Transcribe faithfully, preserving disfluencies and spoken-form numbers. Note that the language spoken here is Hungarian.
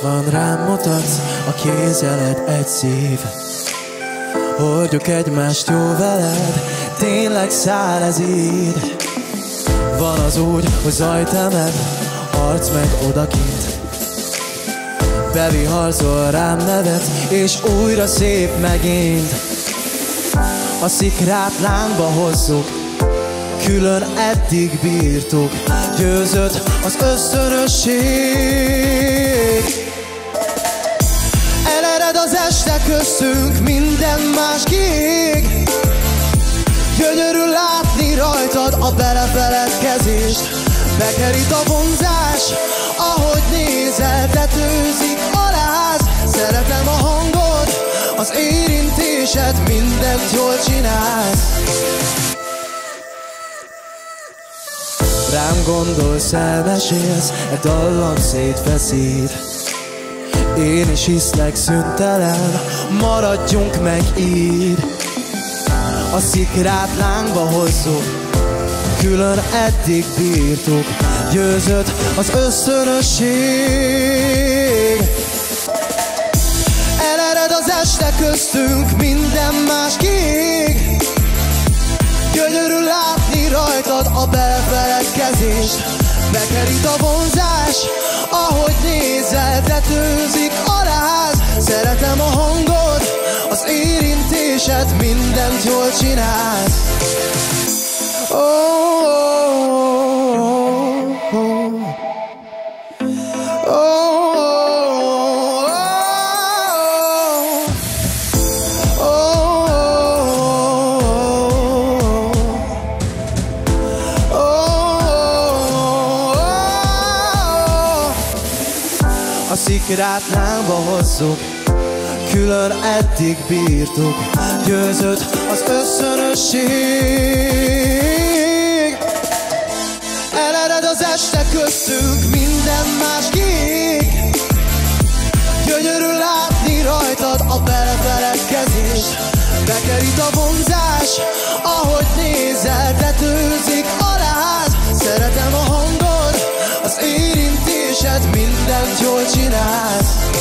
van, rám mutatsz, a kézjeled egy szív. Hordjuk egymást, jó veled, tényleg száll ez így. Van az úgy, hogy zajt emel, arc meg odakint. Beviharzol rám nevet, és újra szép megint. A szikrát lángba hozzuk, külön eddig bírtuk. Győzött az ösztönösség. Elered az este köztünk, minden más kiég. Gyönyörű látni rajtad a belefeledkezést. Bekerít a vonzás, ahogy nézel, tetőzik, aláz. Szeretem a hangod, az érintésed, mindent jól csinálsz. Rám gondolsz, elmesélsz, egy dallam szétfeszít. Én is hiszlek szüntelen, maradjunk meg így. A szikrát lángba hozzuk, külön eddig bírtuk. Győzött az ösztönösség. Elered az este köztünk, minden más kiég. Gyönyörű látni rajtad a belfeledkezést. Bekerít a vonzás, ahogy nézel, tetőzik, aláz. Szeretem a hangod, az érintésed, mindent jól csinálsz. Oh, oh, oh, oh. A szikrát lángba hozzuk, külön eddig bírtuk. Győzött az ösztönösség. Elered az este köztünk, minden más kiég. Gyönyörű látni rajtad a belefeledkezést. Bekerít a vonzás, ahogy nézel, tetőzik, aláz. Szeretem a hangod, az érintésed, mindent jól csinálsz.